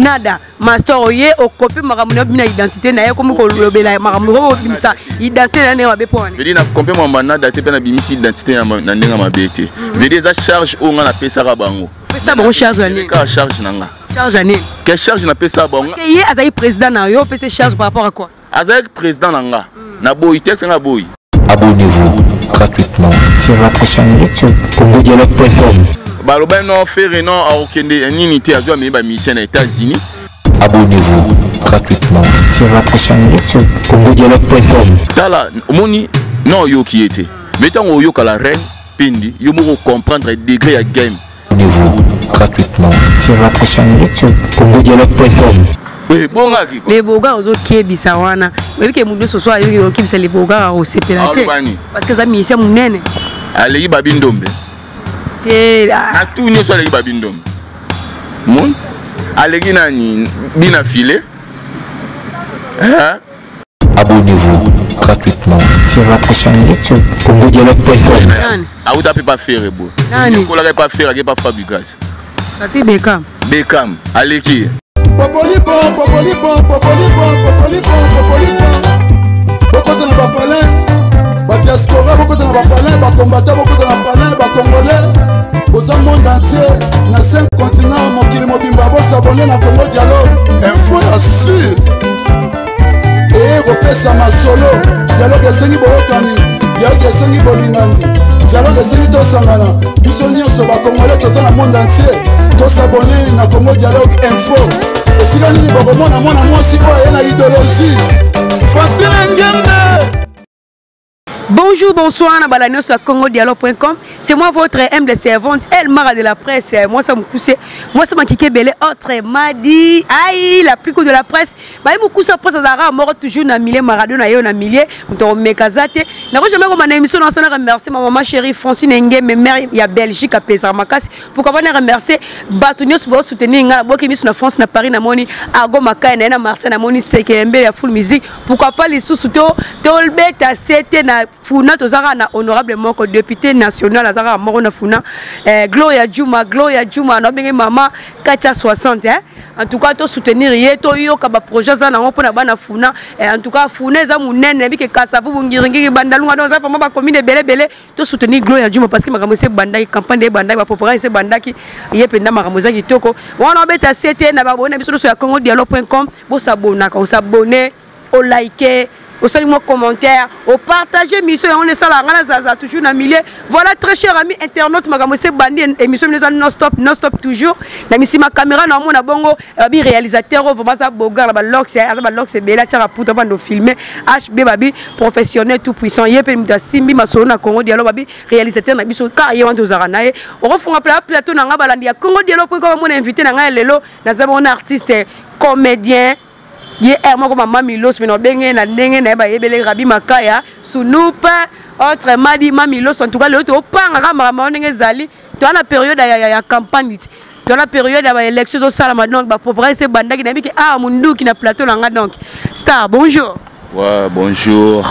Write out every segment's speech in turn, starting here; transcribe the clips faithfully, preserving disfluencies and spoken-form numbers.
nada master oye okopi makamuna bina identité na ye comme ko lobela makamuna ko bimisa identité na ne wa bepone vedi na kompe mo nada te pe na bimisi identité na ndenga mabete vedi za charge o nga na pesa ka bango pesa bango charge ani ka charge nanga charge ani que charge na pesa bango que ye azai président na yo pesa charge par rapport à quoi azai président nanga na boy texte nga boy. Abonnez-vous gratuitement sur notre chaîne YouTube congo dialogue point com. Baloba non faire non a okende nini te azwa me ba mission aux États-Unis. Abonnez-vous gratuitement sur notre chaîne YouTube congo dialogue point com. Tala moni non yo qui était. Mettons au yo kala reine pindi yo mo comprendre le degré à game. Abonnez-vous gratuitement sur notre chaîne YouTube congo dialogue point com. Oui, bon ngaki. Les boga ozo kiebisa wana. Wewe ke mundu soso ayo yo kibisa les boga o sepelate. Parce que ça mission munene. Allez babindombe. Te a tout nyo so allez babindombe. Mon allez nani bina filé. Hein? Abonnez-vous gratuitement sur notre chaîne YouTube congo dialogue point com. Ah ou t'as pas faire beau. Nani ko la pas faire que pas fabrication. Ça te Beckham. Beckham, allez qui? Popoli bon, popoli bon, popoli bon, popoli bon, popoli bon. Beaucoup de nos palais, ba diaspora, beaucoup de nos palais, ba combattants, beaucoup de nos palais, ba congolais. Aux monde entier, na cinq continents, mon kili mobimba, vous s'abonner na Congo Dialogue. Info la sûr. Et vous faites ça ma solo. Dialogue est sengi bookani, dialogue est sengi bolingani, dialogue est sengi tosangana. Bisonio so ba congolais tous dans le monde entier. Tous s'abonner na Congo Dialogue Info. Et si vous avez mon amour, si vous avez une idéologie, Francine Ngembe. Bonjour, bonsoir, on a sur congo dialogue point com. C'est moi votre humble servante, El Mara de la presse. Moi, ça me pousse. Moi, ça m'a kické belé. Autre m'a dit, aïe, la plus cool de la presse. Bah, il m'a poussé à presse à Zara, mort toujours na millier, Maradona, yo na millier. On te remet Kazate. N'a jamais comme une émission dans sa remercier ma maman chérie Francine Ngembe, mes mères, il y a Belgique à Pesar Makas. Pourquoi pas remercier Batunios pour soutenir nga, boki mis na France, na Paris, na Moni, Argo Makai, na Marseille, na Moni, Sekembe, la full musique. Pourquoi pas les sous-souto, Tolbet, à Sete, na Funa tozara na honorable moko député national azara moko na Funa eh, Gloria Juma Gloria Juma na bengi mama Katia soixante hein. En tout cas to soutenir ye to yo ka ba projet za na ngopona bana Funa eh, en tout cas Funa za munene bike kasa bu ngiringi bandalunga dans za fama ba commune belé belé to soutenir Gloria Juma parce que makambo se bandaki campagne de bandaki ba popora se bandaki ye penda makambo za kitoko wana beta sete na ba bona biso so ya congo dialogue point com bo s'abonner ka s'abonner au liker au salut moi commentaire, au partager mission on est ça là zaza toujours na millier. Voilà très chers amis internautes makambo se bandi émission non stop non stop toujours. Na misi ma caméra na mona bongo bi réalisateur vraiment ça bogar la lox ya ba lox bela tira puta bando filmer H B babi professionnel tout puissant yepe muta simbi masolo na Congo Dialogue babi réalisateur na biso ka ye wanto zara nae. On refonga plateau na nga balandi ya Congo Dialogue pour comme mon invité na nga lelo na zabona artiste comédien ye ermo ko mama Milos mais no benge na ndenge na ba yebele Rabi Makaya Sunupa autre madi Milos en tout cas le to panga kama ma ndenge zali to na période ya ya campagne to na période ya élection zo sala ma donc ba propre c'est bandaki na biki ah mundu ki na plateau na nga donc star bonjour ouais bonjour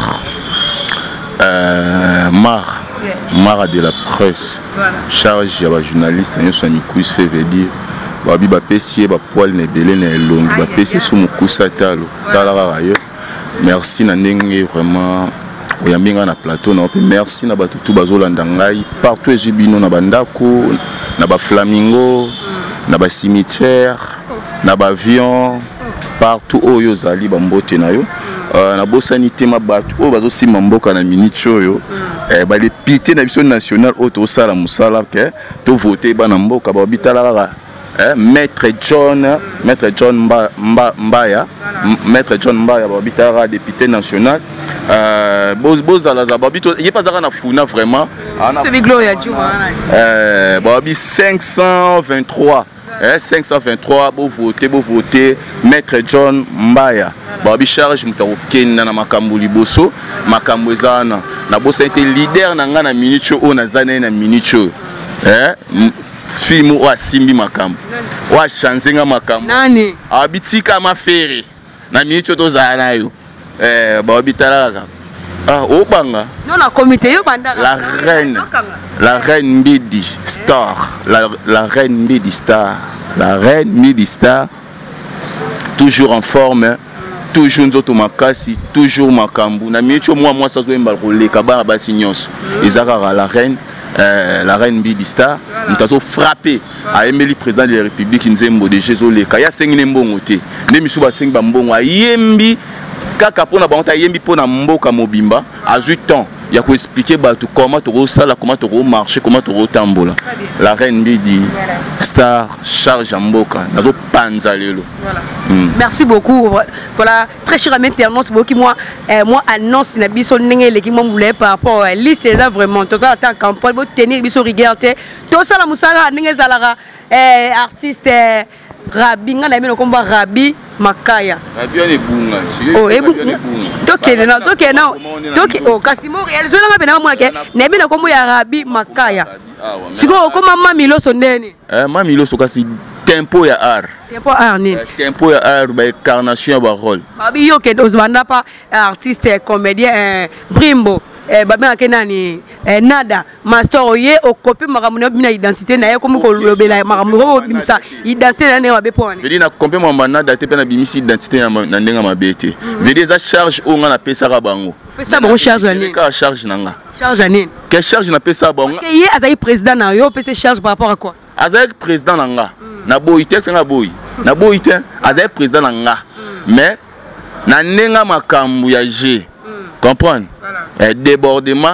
euh Mar yeah. Mar de la presse voilà. Charge ya ba journaliste nyo so mikuse veut dire babi ba pesier ba poil ne belé ne longi ba pesier sous mukusa talo tala rayo merci na ndenge vraiment oyambinga na plateau na merci na batutu bazolanda ngai partout ezibino na bandako na ba flamingo na ba cimetière na ba avion partout oyo zali ba mbote na yo na bosanité ma batu o bazo sima mboka na minute oyo eh ba député na biso national auto sala musala ke to voter ba na mboka ba bitala Eh, Maître John, Maître John Mba, Mba, Mbaya, Maître John Mbaya, Babitara, député national. Euh, Boz Boz Alaza, Babito, il n'y a pas à Funa vraiment. C'est Gloria Juma. Euh, Babi cinq cent vingt-trois, eh, cinq cent vingt-trois, beau voter, beau voter, Maître John Mbaya. Babi charge mutaro Kenya na Makambuli Boso, Makambwezana. Na Bosa était leader na ngana minicho o na zane na minicho. Eh, film wa simbi makambo wa chanzenga makambo nani abitika mafere na micho to zana yo eh ba bitala ah obanga non na comité yo banda la reine la reine Mbidi star la la reine Mbidi star la reine Mbidi star toujours en forme, toujours nzoto makasi, toujours makambu. Na micho moi moi ça zo mbal koleka ba ba signons. Ezaka la reine euh, la reine Bidi Star, nous avons frappé à Emily président de la République Nzembo de Jésus le kaya sengine mbongo te. Ndemi suba seng ba mbongo yembi kaka pona ba onta yembi pona mboka mobimba à huit ans. Il y a expliquer comment tu ça comment tu marcher, comment tu tambola. La reine Bidi Star charge Mboka, nazo panza lelo. Voilà. Mm. Merci beaucoup. Voilà, très cher ami internaute, beaucoup moi euh, moi annonce na biso ndenge leki mo voulait par rapport à liste là vraiment tout ça en campagne bo tenir biso regarder. Tout ça la musara ndenge zalara euh, artiste euh, Rabi nga na mino komba Rabi Makaya. Rabi on est bunga. Oh, e bunga. Toke na toke na. Toke oh Kasimo réaliser na bena mo ke. Na mino kombo ya Rabi Makaya. Siko koma mami lo sondeni. Eh mami lo sokasi tempo ya art. Tempo art ni. Tempo ya art ba incarnation ba rôle. Babi yo ke ozmanda pa artiste comédien Brimbo. Eh babena ke nani eh nada master oye okopi makamuna bina identité na ye comme ko lobela makamuna bimisa identité na ne mabe poni vedi na kompe mama nada te pe na bimisi identité na ndenga mabete vedi za charge o nga na pesa ka bango pesa bango charge ani ka charge nanga charge ani que charge na pesa bango parce que ye azai président na yo pesa charge par rapport à quoi azai président nanga na boyite senga boy na boyite azai président nanga mais na ndenga makambu ya G comprendre eh débordement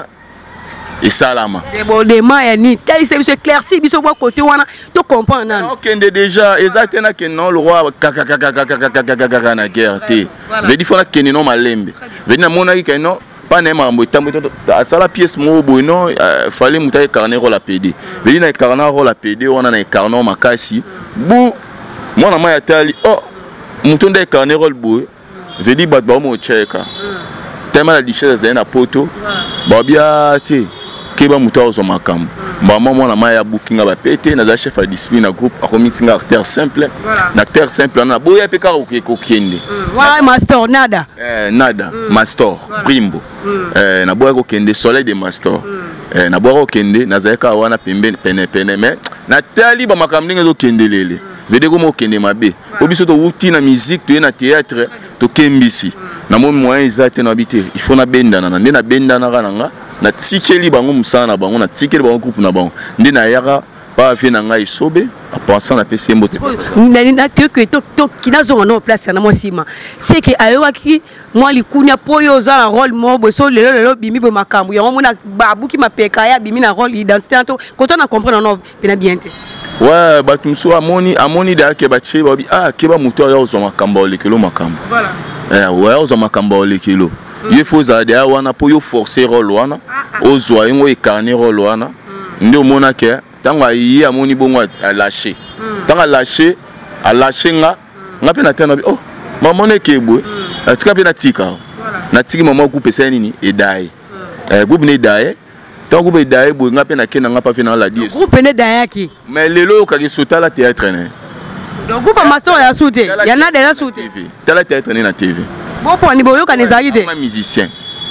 et salama débordement et ni tel c'est monsieur éclairci biso kwa côté wana to comprendre nan OK déjà exactement que non le roi kaka kaka kaka kaka na guerre té veut dire faut na kene non malembe veut dire na monaki que non pas na mambo tambo à sala pièce mo bo non fallait mutaye carnet rôle la P D veut dire na carnet rôle la P D on a na carnet makasi bu moi na ma tali oh mutonde carnet rôle bo veut dire bat ba mo cheka tellement la richesse est na poto ba bia te keba muto zo makambo ba mama na maya booking ba pété na za chef de discipline na groupe a commis singa acteur simple na acteur simple na boya pe ka ko kende wa master nada eh nada master Brimbo eh na boya ko kende soleil de master eh na boya ko kende na za ka wana pembe pene pene mais na tali ba makambo ngezo kende lele vede ko mo kende mabe obiso to wuti na musique to na théâtre to kembisi na mo moyen exact na habiter il faut na benda na na benda na nga na tikeli bango musana na bango na tikeli bango groupe na bango ndi na yaka ba fi na ngai sobe a penser na pesi mbote na na te que to to kinazo na place na mo sima c'est que ayoka ki moi likunya poyo za rôle mo bo so lelo lelo bimi bo makambu ya mo na babuki mapeka ya bimi na rôle identité to ko to na comprendre no pena bien te ouais ba tumso amoni amoni da ke ba che ba bi ah ke ba moteur ya zo makambu lekelo makambu voilà eh ouais ozo makambo lekilo il faut za dia wana po yo forcer rôle wana ozwa ngo ekarner rôle wana ndio mona ke tanga yi amoni bongo a lâcher tanga lâcher a lâcher nga nga pe na tena bi oh maman ne kebwe atika pe na tika na tiki maman ku pesa nini e dai eh groupe ne dai tant groupe dai bo nga pe na kena nga pa fi na la die groupe ne dai ki mais lelo ka ki sota la théâtre ne donc groupe master ya soute ya na de la soute tala théâtre na T V bon pour ni boyo kan ezali de un musicien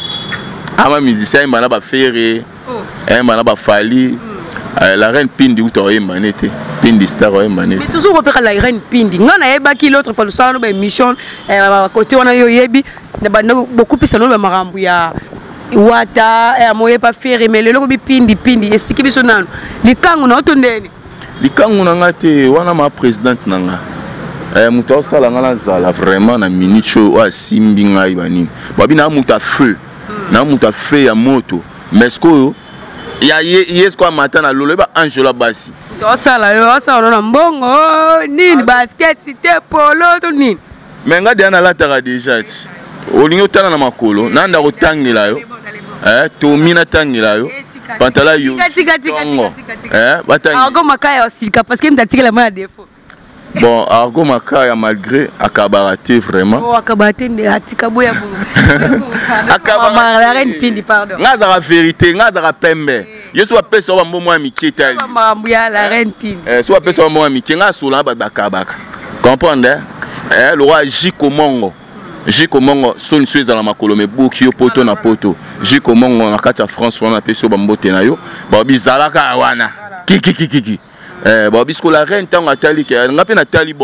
un musicien mbana ba ferré un mbana ba fali la reine Pindi ou to emanete Pindi Star o emanete mais toujours repérer la reine Pindi ngana yeba ki l'autre fois le salon no ba émission côté wana yo yebi na ba beaucoup plus no ba marambu ya wata moye pa ferré mais le loko bi Pindi Pindi expliquer biso nanu likangu na otondeni likangu na ngate wana ma présidente nanga eh muto sala ngala zala vraiment na minute o simbi ngai banini babi na muta feu na muta feu ya moto mais sko ya yes kwa matana lolo ba Angela Basi to sala yo sala na mbongo nini basket cité polo to nini mais ngade ana lataka déjà olingo tana na makolo nanda ko tangela yo eh to mina tangela yo pantala yo eh batanga Argo Makaya aussi parce que m'ta tiré la défaut bon Argo Makaya malgré akabaraté vraiment oh akabaraté ne atika boya bo akabara la reine Pindi pardon ngaza la vérité ngaza la pembe yesu wa pesa wa mbomo ya miketali mambu ya la reine Pindi eh so wa pesa wa mbomo ya mikenge ngasola ba bakabaka comprendre eh le roi Jiko Mongo Jiko Mongo son sueza la makolo me buki yo poto na poto Jiko Mongo na kati ya France wana peso ba mbote na yo ba bizalaka wana kiki kiki kiki eh ba bisko la reine tanga tali ke ngape na tali bon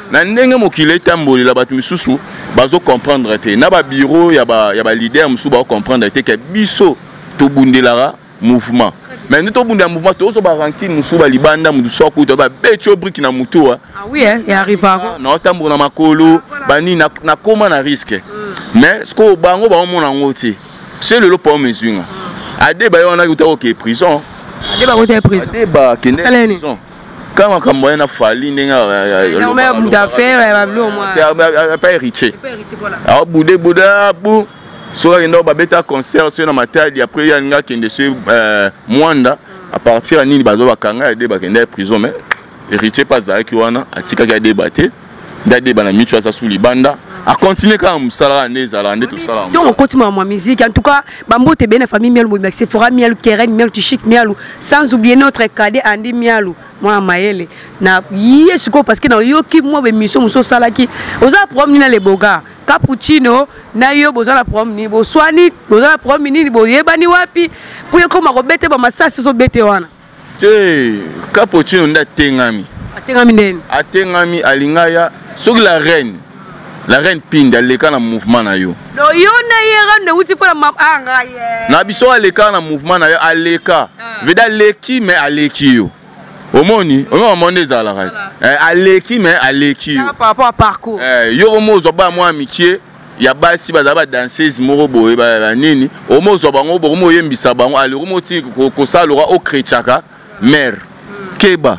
na ndenge mokili etambolela bato misusu bazo comprendre te na ba bureau ya ba ya ba leader misusu ba comprendre te que biso to bundelara mouvement mais nous to bundela mouvement to so ba ranking misusu ba libanda mudu soko to ba becho brick na mutu ah oui hein et arrive pas na tambo na makolo bani na na koma na risque mais ce que bango ba mona ngoti c'est le lot pour mesure ade ba yona kuta OK prison ade ba kuta prison ade ba kende prison quand on a fallu on met un d'affaires pas héritier alors boudé bouda bou soit il y a un concert sur la matière après il y a un gars qui est dessus Mwanda à partir de Nini Bazo Bakanga et des bakende prison mais héritier pas ça qui wana atika qui a débatté d'aller dans la mutuelle ça sous les bandes à continuer comme ça là les allandais tout ça là donc on continue ma musique en tout cas bambo te bien famille miel mais c'est fora miel keren miel chic miel sans oublier notre cadet Andy miel moi maele na yesuko parce que na yoki moi be mission muso sala ki oza problème na les boga cappuccino na yo boza la problème ni bo swani boza la problème ni bo yebani wapi pour yo koma ko bete ba masasi so bete wana te cappuccino nda tengami atengami ndeni atengami alingaya sur la reine la reine Pinde elle est dans le mouvement na yo no yo na yera ne wuti pour la anga ye na biso elle est dans le mouvement na yo aleka veda leki mais aleki yo omoni on m'a demandé ça la radio aleki mais aleki yo par rapport à parcours eh yo mo zo ba moi mikie ya basi baza ba danseuse moko boye ba nini omo zo bango bo mo yembisa bango ale mo ti ko salora o krechaka mère keba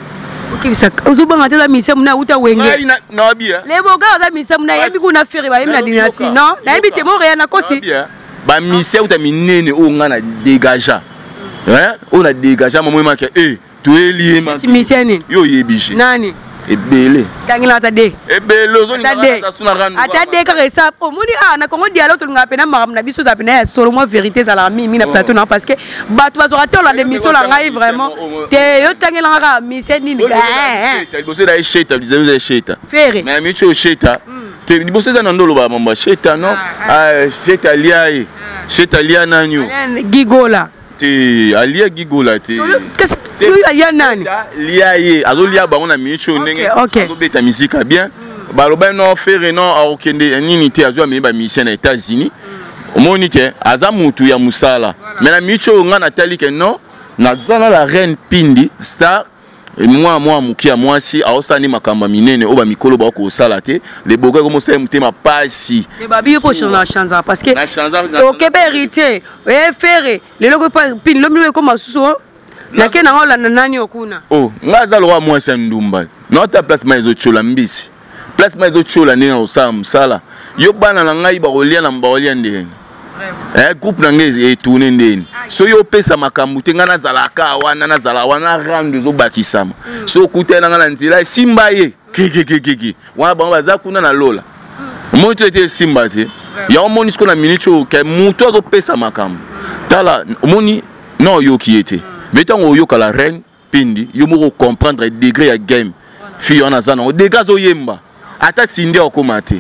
ozobanga te la mission na uta wenge na bien les boga la mission na yebi kuna fere ba na dinasi non na yebi te mo rien na kosi ba mission uta minene o ngana dégager hein on a dégager mo mo ke eh tu es lié ma mission ni yo yebishi nani ebele tangila ta de ebele ozo ni ngana suna randu ata de ka resa o moni ah na kongo dialogue to nga pena maram na biso za pena solo mo vérité za la mi na plateau na parce que bato bazo rater la démission la ngai vraiment te yo tangila nga mission ni nga eh tu bosse da sheta bizayo za sheta fere mais micho sheta te bosse za ndolo ba mamba sheta non ah sheta liae sheta lia nanyo gigola te alia gigola te qu'est-ce que alia nani liae azo lia bango na micho ndenge azo beta musique bien baloba non faire non a okende nini te azo me ba mission na États-Unis omoni ke aza mutu ya musala mais na micho nga na tali ke non na zana la reine Pindi star et moi moi mukia moi si a osani makamba minene oba mikolo ba ko sala te les boga comme ça mutema pasi les babi ko changer changer parce que au Québec héritier et faire les logo Pindi lo milo comme susu na ke na ola na nani okuna oh ngaza lo moi c'est ndumba notre place mais zo chola mbisi place mais zo chola ne o sa musala yo bana na ngai ba kolia na mba kolia ndenge eh groupe na ngai e tourner ndeni so yo pesa makambu te ngana zalaka wana na zala wana randu zo bakisama so kutena ngana nzila simba ye kiki kiki wana bango baza kuna na lola moto ete simba te ya omoni sko na minicho ke muto zo pesa makambu tala omoni non yo ki ete betango yo kala reine Pindi yo mo comprendre degré ya game fi ona zana o dégâts zo yemba ata sinde okomate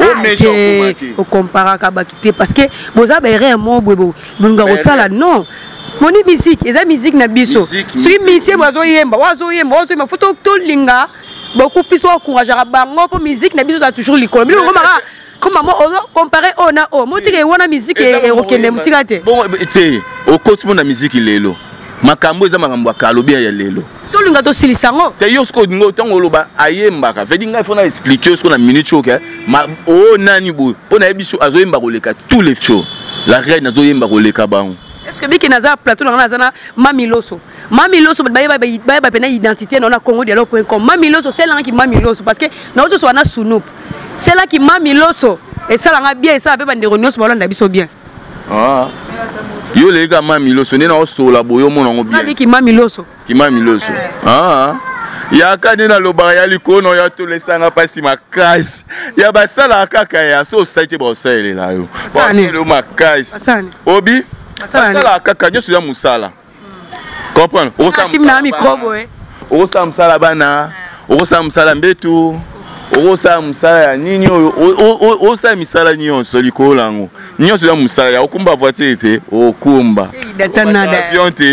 au compara kabatuté parce que boza bere mo bwebo bunga osala non moni musique eza musique na biso si musique bazo yemba wazo yemba wazo yemba photo to linga beaucoup plus encourager bango pour musique na biso da toujours likolo mais on mara comment moi comparer on a o moti ke wana musique e okende musique te bon te au coach mo na musique lelo makambo eza makambo akalo bien ya lelo to linga to silisango te yo sko ngo tango loba ayembaka vedi ngai fona expliquer ce qu'on a minute choke ma o nani bo pona ebiso azoyemba koleka tous les shows la reine azoyemba koleka bango est-ce que biki naza plateau na zana mamiloso mamiloso ba ba ba ba pena identité na congo dialogue point com mamiloso c'est là qui mamiloso parce que na auto so na sunup c'est là qui mamiloso et ça là bien ça ba ndeko nyonso ba landa biso bien ah yo le ga mamiloso ne na osola boyo mona ngo bien ki mamiloso ki mamiloso ah ya kani na loba ya likono ya to lesanga pasi makasi ya basala kaka ya so site ba osele la yo basele makasi obi basala kaka nyoso ya musala comprendre o sa musala microbo eh o sa musala bana o sa musala mbetu o sa musala ya nini o o sa misala nyonso likolango nyonso ya musala ya okumba voiture te okumba datanada avion te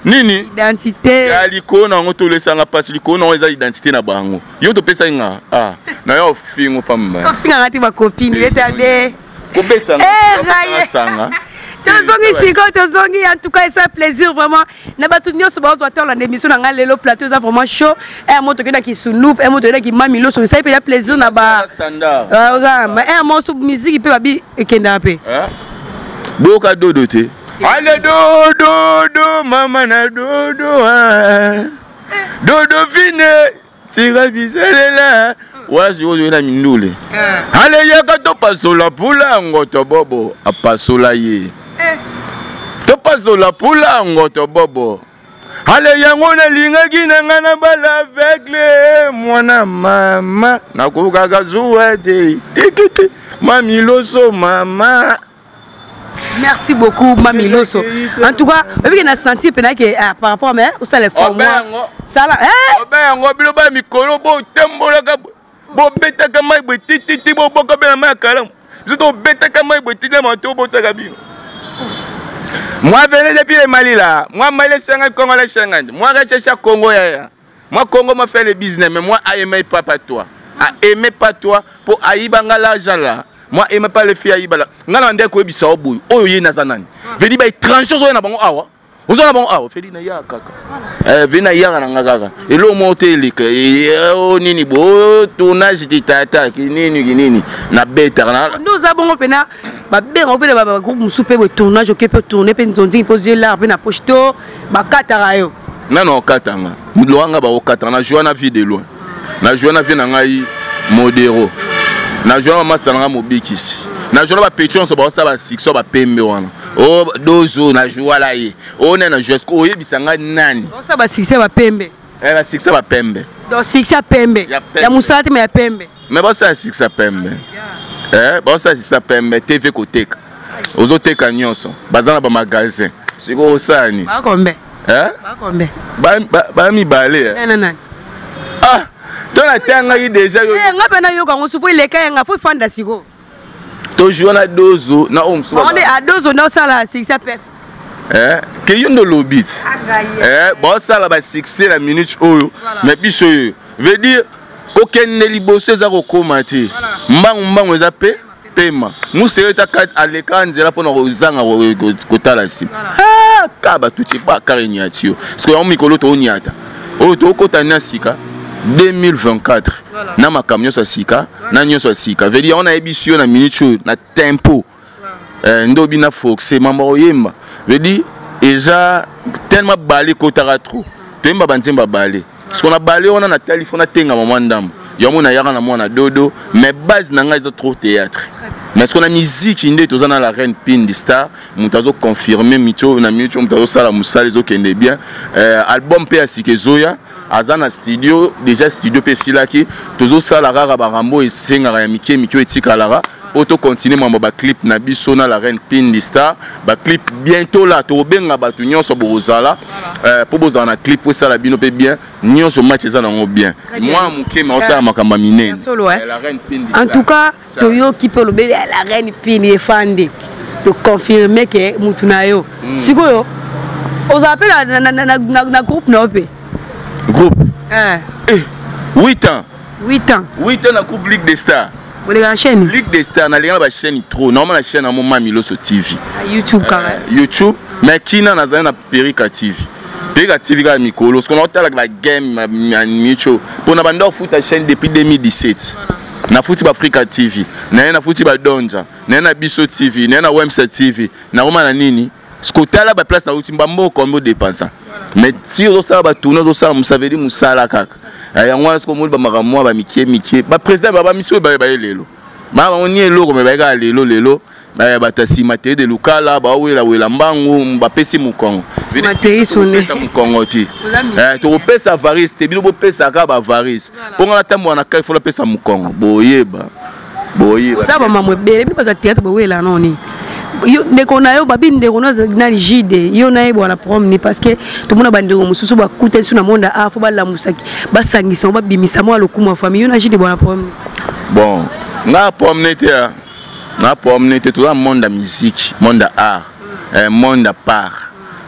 nini identité ya likolo nango tolesanga pasi likolo nango eza identité na bango yo topesa nga ah na yo fingo pamba ofinga ngati bakopini beta be kobetsanga sanga tozongi siko tozongi en tout cas c'est un plaisir vraiment na batu nyonso bazwa temps la émission na ngale le plateau ça vraiment chaud et moto kenda ki sunup et moto kenda ki mamilo so ça peut plaisir na ba standard ah mais un morceau musique peut babi ekenda pe hein boka dodo te ale dodo do mama na dodo ah dodo fine sira biselela wazi ozo na mindule ale yaka to pasola pula ngoto bobo apasola ye to pasola pula ngoto bobo ale yango na lingaki na ngana bala aveugle mwana mama nakuka kazuwa te tekete mami loso mama. Merci beaucoup, Mami Loso. En tout cas, on a senti que par rapport à moi, ça les formes. Ça là, hein? Ben, on va bien le micro, bon, tembo la gab, bon, bête comme moi, petit, petit, bon, bon, comme ma calam. Je dois bête comme moi, petit, mon tour, bon, tagabi. Moi, venez depuis le Mali là. Moi, Mali, c'est un Congo, les Chengan. Moi, je cherche Congo. Moi, Congo m'a fait le business, mais moi, je n'aime pas toi. Je n'aime pas toi pour aïbanga l'argent là. Moi, je n'aime pas les filles aïbala. Ngala ndeko ebisa oboy. Oyo ye nazanani. Vedi ba étranger zo na bango awa. Ozo na bango awa. Feli na ya kaka. Eh, vena ya na ngaka. Elo monter que o nini bo tournage ditata kinini kinini na beta na. Nous avons pena ba bengo pena ba groupe musupe bo tournage oké peut tourner pe nzondi poser là pe na posto ba katara yo. Na no katanga. Mudloanga ba okatanga na joie na vie de loin. Na joie na vie na ngai modéro. Na joie mama salanga mobikisi. Na joie ba pétion so ba sa ba six so ba pembe wana. O dozo na joie la ye. O na na joie ko oyebisa nga nani. O sa ba six ba pembe. Eh ba six ba pembe. Do six ya pembe. Ya musate me ya pembe. Mais ba sa six ba pembe. Eh ba sa six ba pembe T V koteka. Ozo teka nyonso. Bazana ba magasin. Siko osani. Ba kombe. Eh? Ba kombe. Ba ba mi balé. Non non non. Ah, toi la tanga yi déjà yo. Eh ngapa na yo kango supo ile kaya nga fo fanda siko. Toujours na dozo na omso. On est à dozo na sala six ya pembe. Eh, que yo no lobit. Eh, bon ça là ba six la minute oyo. Mais biso yo. Veut dire aucun liboso za ko komati. Mbangu mbangu za pe pema. Musere ta kat à l'écran nzela pona ko zanga ko tala sim. Ah, kaba tuti ba karenyatio. Parce que on mikolo to onyata. O to ko tanya sika deux mille vingt-quatre. Na makamyo so sika, na nyoso sika. Veut dire on a ébisio na minute na tempo. Euh ndobi na foxé mama oyemba. Veut dire déjà tellement balé kotara trop. Temba banzemba balé. Parce qu'on a balé on a na téléphone na tenga maman ndam. Yomo na yaka na mwana dodo, mais base nanga ils ont trop théâtre. Mais ce qu'on a musique inde tozana la reine pin di star, mutazo confirmer mito na mito mutazo sala musala zo kende bien. Euh album pe asike zoya, azana studio, déjà studio pe silaki, tozo sala rara barambo et senga ya mike mito etika lara. Auto continuer mon ba clip na biso na la reine pin di star, ba clip bientôt là to benga batu nyonso bozala euh pour bozana clip pour ça la bino pe bien, nyonso match ça nango bien. Moi muke ma osala makamba minene. La reine pin di star. En tout cas, toyo qui peut le la reine pin e fande. To confirmer que mutuna yo. Sikoyo. Os appelle na na na na groupe no pe. Groupe. Eh. Eh. huit ans. huit ans. huit ans na coupe Ligue des Stars. Vous la chaîne Ligue des Stars na linga ba chaîne trop. Normalement la chaîne à mon Mami Loso T V. YouTube quand même. YouTube, mais kina na zana Perika T V. Perika T V ga mikolo, ce qu'on a la ba game na micho. Pour na banda foot la chaîne depuis deux mille dix-sept. Na foot ba Africa T V, na na foot ba Donja, na na Biso T V, na na Wemsa T V. Na roma na nini? Ce côté là ba place na utimba mbo kombo dépensa. Mais si on ça ba tourner on ça ça veut dire musala kaka. Ya ngwa sko muli ba makamwa ba mikie mikie. Ba président ba miso ba ba lelo. Ba on y lelo ko ba ga lelo lelo. Ba ba tasi mate de lukala ba wela wela mbangu ba pesi mukongo. Matei sonné. Pesa mukongo ti. Eh to pesa varis te bino bo pesa ka ba varis. Ponga na tambo na kai fo la pesa mukongo. Boyeba. Boyeba. Ça ba mamwe bele bi ba théâtre ba wela noni. Yo ndeko na yo babi ndeko na na jide yo na yebo na promener parce que tout monde ba ndeko mususu ba kuta su na monde a fo ba la musaki ba sangisa ba bimisa mo alokuma famille yo na jide bona promener. Bon, na promener te na promener te tout le monde de musique, monde art, un monde à part.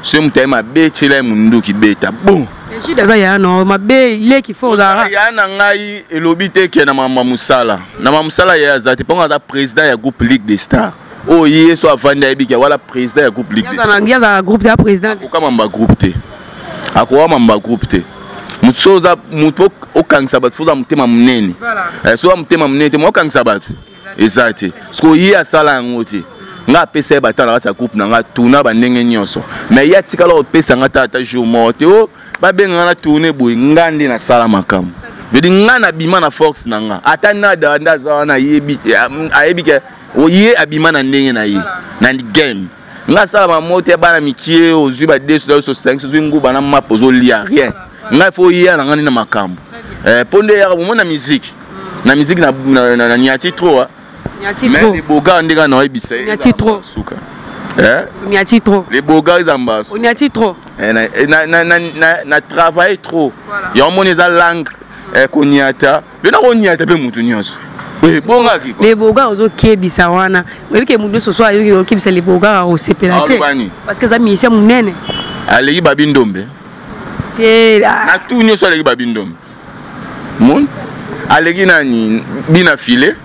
Ce mutai ma be chela mundu ki beta. Bon. Et je d'ailleurs ya non ma be il est qui faut dara. Ya na ngai elobite ke na mama musala. Na mama musala ya za te ponga za président ya groupe Ligue des Stars. Oh yé so avanda ebiki wala président ya groupe Ligue des Stars. Ya za groupe de président. Ko mamba groupe te. Akwa mamba groupe te. Mutsoza muto okangisa batu fuza mutema munene. Eh so mutema munene mo okangisa batu. Exact. Sko yé asala ngote. Nga pesa batala ba groupe na nga tuna ba ndenge nyonso. Mais ya tikala o pesa nga tata jour morte o ba benga na tourner boy ngandi na sala makamu. Vedi nga na bima na force na nga. Ata na da ndaza na yebi ayebi ke o ye abima na ndenge na ye. Na game. Nga sala ma mote bana mikie ozui ba deux sur cinq ozui nguba na mapozo lia rien. Nga fo ye na ngani na makamu. Eh ponde ya mo na musique. Na musique na na niati trop. Niati trop. trop. Les boga ndega na ebisa. Niati trop. Suka. Eh? Niati trop. Les boga ils ambas. Niati trop. Eh na na na na na travailler trop. Voilà. Ya moni za langue eh koniata. Bena koniata pe mutu nyonso. Oui, bonga ki. Les boga ozo kebisa wana. Webi ke mundu so so ayo kebisa les boga o sepelate. Parce que ça missia munene. Aleki babindombe. Te na tout nyonso aleki babindombe. Mon aleki nani bina filé.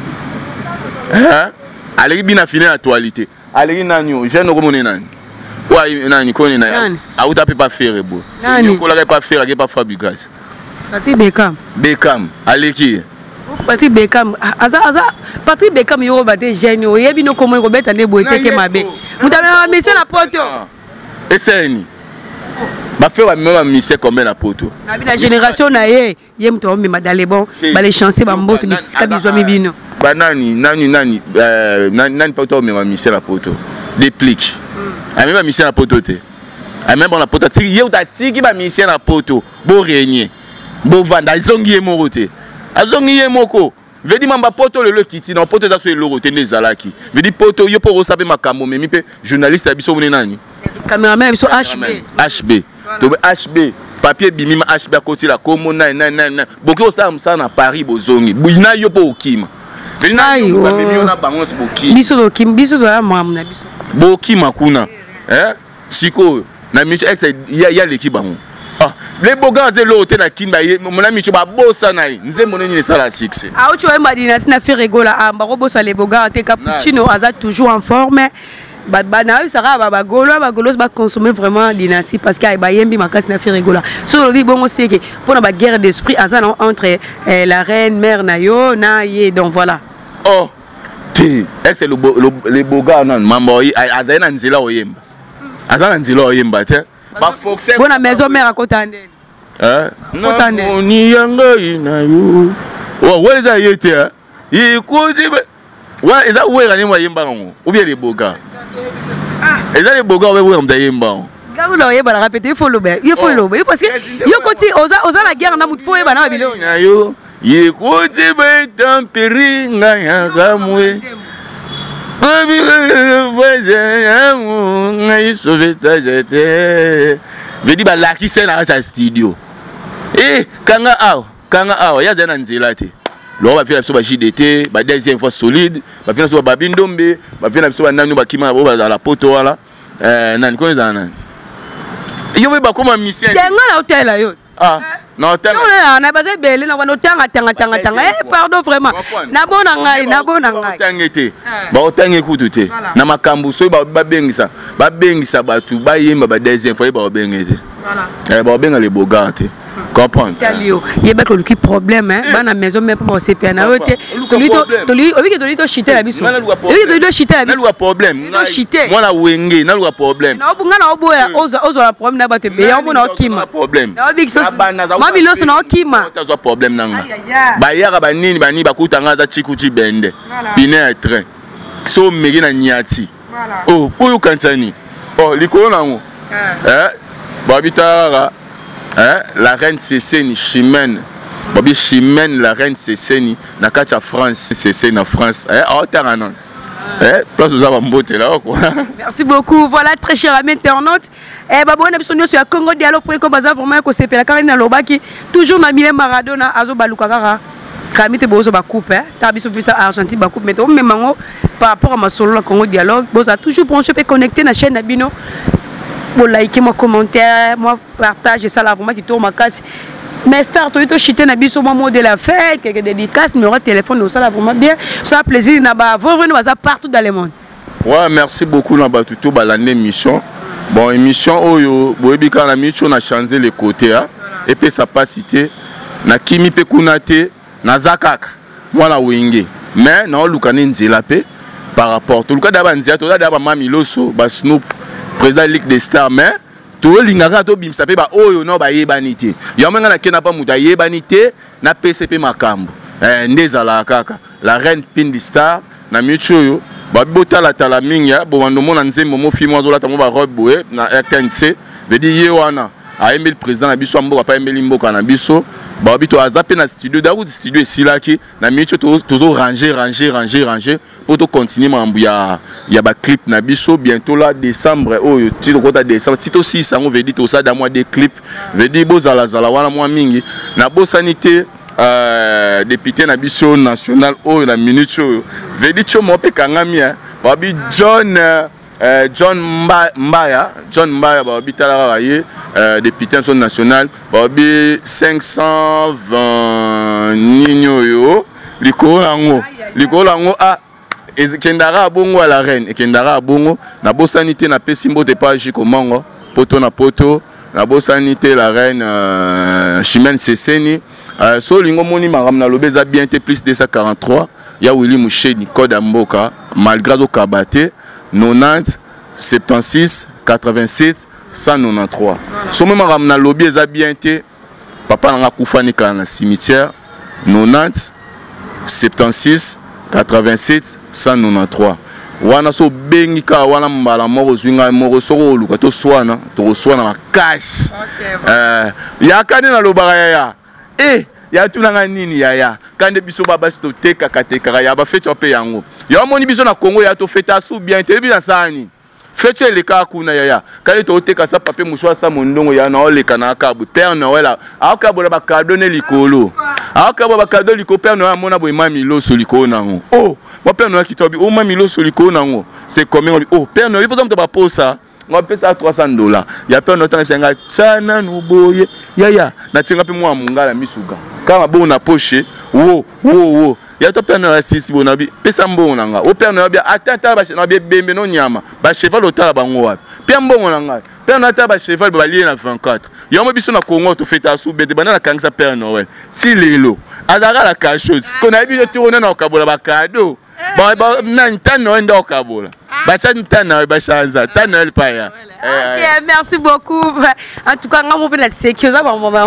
Hein? Aleki bina filé na toilette. Aleki nani jeune ko moni nani. Wa nani koni nani. Auta peut pas faire beau. Nani ko la pas faire ke pas fabrication. Patrick Beckham. Beckham aleki. Patrick Beckham aza aza Patrick Beckham yo ba te jeune o yebi no komo ko beta ne boite ke mabe. Mutana mese na poto. Eseni. Ba fait ba même mise combien na poto. Na bi la génération na ye ye mto ombe madale bon ba les chancer ba mbote misika bizwa mibino. Ba nani nani nani euh nani poto me mise na poto. Déplique. A même mise na poto te. A même na poto tiki ye uta tiki ba mise na poto. Bo régner. Bo vanda zongi ye morote. Azongi ye moko. Vedi mamba poto le le kiti na poto za so e loro te nezalaki. Vedi poto yo po rosabe makambo memi pe journaliste abiso mone nani. Cameraman abiso H B. H B. To H B. Papier bimima H B koti la komo na na na. Boki osam sa na Paris bozongi. Buina yo po okima. Vedi na yo ba memi ona bango se boki. Biso do kim biso do ya mam na biso. Boki makuna. Eh? Siko na micho ex ya ya leki bango. Ah, les bogas de l'autre na kimba mon ami tu ba bossa na nze moneni sala six. Ah tu vois Madina sina fait rigola ah ba bossa les bogas te cappuccino aza toujours en forme. Ba ba na ça va ba golo ba golo ba consommer vraiment dynastie parce que ba yembi makasi na fait rigola. So dit bon c'est que pour la guerre d'esprit aza entre eh, la reine mère na yo na ye donc voilà. Oh. Ti, est-ce le les bogas non mambo aza na nzela oyemba. Aza na nzela oyemba te. Bona maison mère à côté d'elle. Hein? Non, ni yanga ina yo. Oh, what is that yete? Il cause ouais, is that where anima yemba ngo? Ou bien les bogas. Ah, is that les bogas where we am da yemba? Gabu la yeba la répéter, il faut le faire. Il faut le faire parce que yo côté oza oza la guerre na mutfo yeba na bilo. Na yo. Il cause be tempéri nga ya gamwe. Vedi ba laki sena à studio. Eh kanga aw, kanga aw ya zena nzela te. Lo ba fina so ba J D T, ba deuxième fois solide, ba fina so ba bindombe, ba fina so ba nanu ba kima ba la poto wala. Eh nan ko zana. Yo ba koma mission. Kenga na hotel yo. Ah. Non, t'as on a basé belé na wana tanga tanga tanga tanga. Eh pardon vraiment. Na bona ngai, na bona ngai. Tangete. Ba otange kutu te. Na makambu so ba ba bengisa. Ba bengisa batu ba yemba ba deuxième fois ba bengete. Voilà. Eh ba benga les bogate. Comprendre. Talio. Yeba ko luki problème hein. Ba na maison même pas C P na yote. Toli to toli obi ke toli to chiter la biso. Obi ke toli to chiter la biso. Na lu problème. Na chiter. Moi na wenge, na lu problème. Na obunga na oboya ozo ozo la problème na ba te be ya omona okima. Problème. Na obi so. Mami loso na okima. Tazo problème nanga. Ba yaka ba nini ba ni ba kutanga za chikuchi bende. Bine train. So megi na nyati. Voilà. Oh, oyo kansani. Oh, likolo nango. Eh. Ba bitara. Hein? La reine Cécénie Chimène. Bobby Chimène, la reine Cécénie. Na kacha France, Cécénie en France. Eh, oh, t'as un nom. Eh, place vous avez un beau là quoi. Merci beaucoup. Voilà, très cher ami internaute. Eh, bah, bon, on a besoin sur Congo Dialogue pour que baza vraiment que c'est la carine lobaki. Toujours na Mile Maradona, Azo Balukakara. Kamite bozo ba coupe, hein. T'as biso plus Argentine ba coupe, mais on même par rapport à ma solo Congo Dialogue, boza toujours branché et connecté na chaîne Nabino. bon like moi commentaire moi partage ça là vraiment qui tourne ma casse mais star toi tu chité na biso moi de la fête quelques dédicaces numéro téléphone ça là vraiment bien ça plaisir na ba vraiment ça partout dans le monde. Ouais, merci beaucoup na ba tuto ba l'année émission. Bon émission oyo boyebi ka na micho na changer les côtés hein et puis ça pas cité na kimi pe kunate na zakaka moi na wenge mais na lukane nzela pe par rapport tout le cas d'aba nzela to d'aba mamiloso ba Snoop président Ligue des Stars mais to lingaka to bimsa pe ba oyo no ba yebanité ya menga na kena pa muta yebanité na P C P makambo eh ndezala kaka la reine Pindi Star na micho yo ba botala tala minga bo wando mona nzembo mo fi mo zola ta mo ba robe boye na R T N C veut dire ye wana a aimé le président na biso mboka pa aimé limboka na biso ba bito azape na studio da ou studio esilaki na micho to tozo ranger ranger ranger ranger pour to continuer mambu ya ya ba clip na biso bientôt là décembre oyo ti to kota décembre ti to six sango veut dire to ça da mois des clips veut dire bo zala zala wana mois mingi na bo sanité euh député na biso national oyo na minute oyo veut dire cho mo pe kangami hein ba bi John Euh, John Mbaya, John Mbaya, euh, député national, cinq cent vingt nino Liko Liko ah Kendara bongo à la reine et Kendara bongo na bo sanité na pesimbo te pas jicomango poto na poto na bo sanité la reine euh, Chimène Sesseni euh, so lingo moni maram na lobeza bien te plus deux cent quarante-trois ya Willy Moucheni code mboka malgré au kabate quatre-vingt-dix, soixante-seize, quatre-vingt-sept, cent quatre-vingt-treize. Si je ramène lobby, bien été, papa n'a pas fait dans cimetière, quatre-vingt-dix, soixante-seize, quatre-vingt-sept, cent quatre-vingt-treize. Wana so bengi ka wana mbala moko zwinga moko soko luka to swana to swana makasi. Eh ya kane na lobara ya. Eh ya tunanga nini ya ya kande biso baba to teka kateka ya ba fete pe yango. Ya moni biso na Congo ya to feta sou bien telebi na sani. Fete le ka kuna ya ya. Kale to teka sa pape mushwa sa mondongo ya na ole kana kabu. Père Noël aka bola ba cadeau ne likolo. Aka bola ba cadeau liko Père Noël mona boy mamilo so liko nango. Oh, mon Père Noël qui tobi o mamilo so liko nango. C'est combien oh Père Noël peut me pas ça. On paye ça trois cents dollars. Il y a Père Noël qui s'engage chana no boye. Ya ya, na tsinga pe moi mungala misuga. Kama bo na poche, wo wo wo. Ya to Père Noël six bonabi, pesa mbongo nanga. O Père Noël bia atata ba na bia bembe no nyama. Ba cheval otala bango wapi. Pia mbongo nanga. Père Noël ta ba cheval ba lié na vingt-quatre. Ya mo biso na Congo to feta sou bete bana na kangisa Père Noël. Si lelo. Azara la cachose. Qu'on a bi to tourner na okabola ba cadeau. Ba ba na ntano enda okabola. Ba cha ntano ba chanza. Tano pa ya. Ok, merci beaucoup. En tout cas, on va sécuriser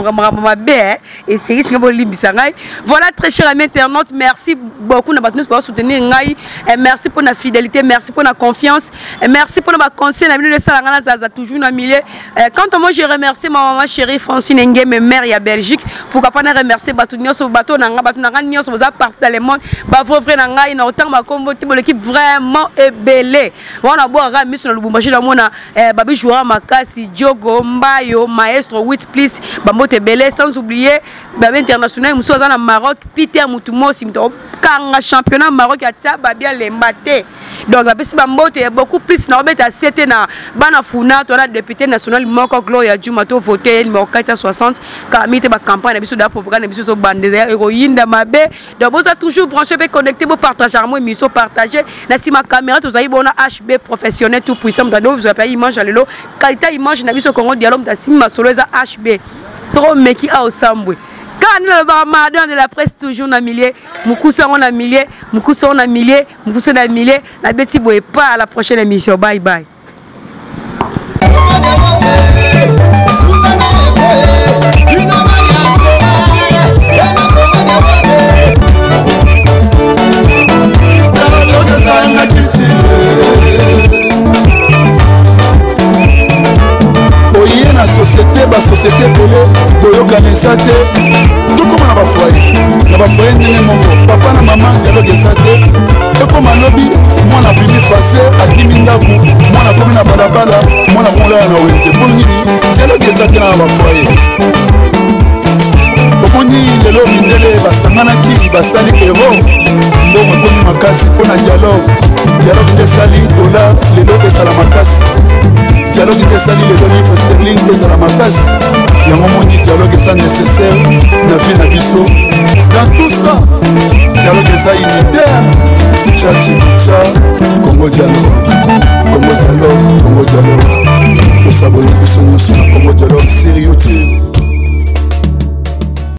ma belle et c'est ce que vous voulez. Voilà, très chers amis internautes, merci beaucoup de soutenir. Merci pour la fidélité, merci pour la confiance, merci pour le conseil. Toujours dans milieu. Quand moi, je remercie ma maman chérie Francine Ngué, ma mère à Belgique, pourquoi pas remercier Batounia sur bateau, Nanga, Batounia, Nios, vous appartez dans le monde, Bavre frère Nanga, il y a autant ma combo, l'équipe vraiment est belle. On a beau ramener sur le boumaché dans mon Babi jouera Makasi, Diogo, Mbayo, Maestro, Wits, please, Bamote Belé, sans oublier Babi international, Moussouazan au Maroc, Peter Moutoumos, Kanga championnat Maroc, Atia, Babia Lembate. Donc, si Bamote est beaucoup plus, na obeta c'était na Banafuna, toi la député national, Moko Gloria Jumato, voté, numéro quatre cent soixante, Kamite, ma campagne, Bissou da propagande, Bissou Bandé, héroïne de ma baie. Donc, vous avez toujours branché, connecté, vous partagez, moi, Misso partagé. Si ma caméra, vous avez bon H B professionnel, tout puissant, vous avez pas image à l'élo. Qualité image, na biso Congo dialogue, da Sima Solo, H B. Soro Meki a au Sambwe. Quand le baradin de la presse toujours na millier, Moukoussa on a millier, Moukoussa on a millier, Moukoussa on a millier, la Betty Boy pas à la prochaine émission. Bye bye. Oye na société, ba société polo, boyokanisa te. Tout comme na ba foyer, na ba foyer ndenge moko. Papa na maman dialogue esa te. Et comme alobi, moi na bimi facé, akimi ndaku, moi na komi na balabala, moi na kola na wenze. Pour nini dialogue esa te na ba foyer. Omoni lelo mindele basanganaki basali héros. Ndongo komi makasi pona dialogue. Dialogue te sali dollar, lelo esala makasi. dialogue tesali lelo livre sterling ezala makasi yango moni dialogue eza nécessaire na vie na biso dans tout ça dialogue eza unitaire chachicha Congo dialogue Congo dialogue Congo dialogue tosaboli biso nyonso